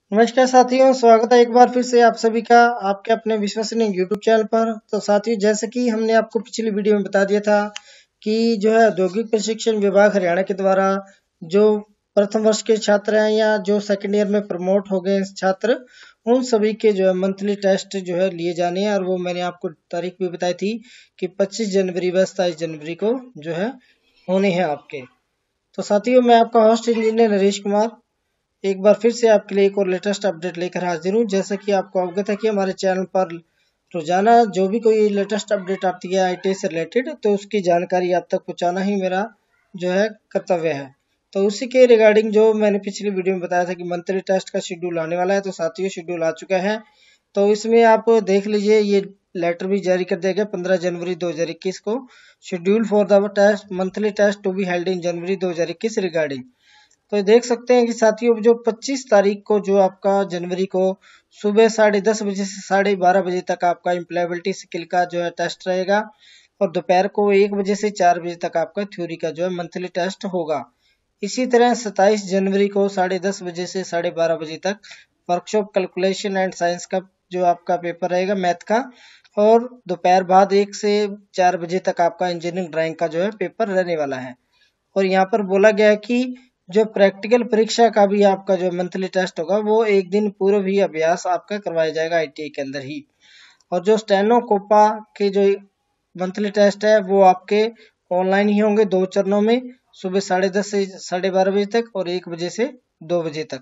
नमस्कार साथियों, स्वागत है एक बार फिर से आप सभी का आपके अपने विश्वसनीय यूट्यूब चैनल पर। तो साथियों, जैसे कि हमने आपको पिछली वीडियो में बता दिया था कि जो है औद्योगिक प्रशिक्षण विभाग हरियाणा के द्वारा जो प्रथम वर्ष के छात्र हैं या जो सेकंड ईयर में प्रमोट हो गए छात्र, उन सभी के जो है मंथली टेस्ट जो है लिए जाने हैं। और वो मैंने आपको तारीख भी बताई थी कि 25 जनवरी व 27 जनवरी को जो है होने हैं आपके। तो साथियों, मैं आपका होस्ट इंजीनियर नरेश कुमार एक बार फिर से आपके लिए एक और लेटेस्ट अपडेट लेकर हाजिर हूँ। जैसा कि आपको अवगत है कि हमारे चैनल पर रोजाना जो भी कोई लेटेस्ट अपडेट आती है आईटी से रिलेटेड, तो उसकी जानकारी आप तक पहुँचाना ही मेरा जो है कर्तव्य है। तो उसी के रिगार्डिंग जो मैंने पिछली वीडियो में बताया था कि मंथली टेस्ट का शेड्यूल आने वाला है, तो साथियों शेड्यूल आ चुका है। तो इसमें आप देख लीजिए, ये लेटर भी जारी कर दिया गया 15 जनवरी 2021 को। Schedule for the test monthly test to be held in January 2021 regarding. तो देख सकते हैं कि साथियों जो 25 तारीख को जो आपका जनवरी को सुबह 10:30 बजे से 12:30 बजे तक आपका एम्प्लॉयबिलिटी स्किल का जो है टेस्ट रहेगा, और दोपहर को 1 बजे से 4 बजे तक आपका थ्योरी का जो है मंथली टेस्ट होगा। इसी तरह 27 जनवरी को 10:30 बजे से 12:30 बजे तक वर्कशॉप कैलकुलेशन एंड साइंस का जो आपका पेपर रहेगा मैथ का, और दोपहर बाद 1 से 4 बजे तक आपका इंजीनियरिंग ड्राइंग का जो है पेपर रहने वाला है। और यहाँ पर बोला गया है कि जो प्रैक्टिकल परीक्षा का भी आपका जो मंथली टेस्ट होगा वो एक दिन पूर्व ही अभ्यास आपका करवाया जाएगा आईटीआई के अंदर ही। और जो स्टेनो कोपा के जो मंथली टेस्ट है वो आपके ऑनलाइन ही होंगे, 2 चरणों में, सुबह 10:30 से 12:30 बजे तक और 1 बजे से 2 बजे तक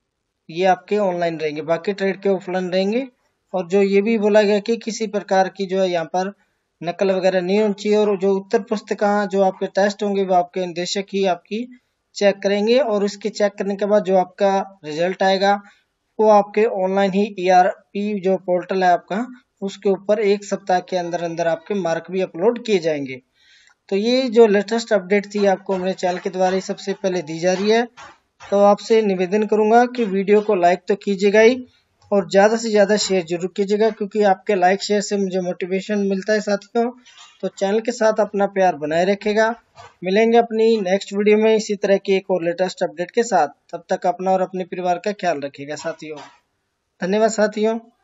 ये आपके ऑनलाइन रहेंगे, बाकी ट्रेड के ऑफलाइन रहेंगे। और जो ये भी बोला गया कि किसी प्रकार की जो है यहाँ पर नकल वगैरह नहीं होनी चाहिए, और जो उत्तर पुस्तिका जो आपके टेस्ट होंगे वो आपके निदेशक ही आपकी चेक करेंगे, और उसके चेक करने के बाद जो आपका रिजल्ट आएगा वो आपके ऑनलाइन ही ईआरपी जो पोर्टल है आपका, उसके ऊपर 1 सप्ताह के अंदर अंदर आपके मार्क भी अपलोड किए जाएंगे। तो ये जो लेटेस्ट अपडेट थी आपको मेरे चैनल के द्वारा ही सबसे पहले दी जा रही है। तो आपसे निवेदन करूंगा कि वीडियो को लाइक तो कीजिएगा ही, और ज़्यादा से ज़्यादा शेयर जरूर कीजिएगा, क्योंकि आपके लाइक शेयर से मुझे मोटिवेशन मिलता है साथियों। तो चैनल के साथ अपना प्यार बनाए रखेगा। मिलेंगे अपनी नेक्स्ट वीडियो में इसी तरह की एक और लेटेस्ट अपडेट के साथ। तब तक अपना और अपने परिवार का ख्याल रखिएगा साथियों। धन्यवाद साथियों।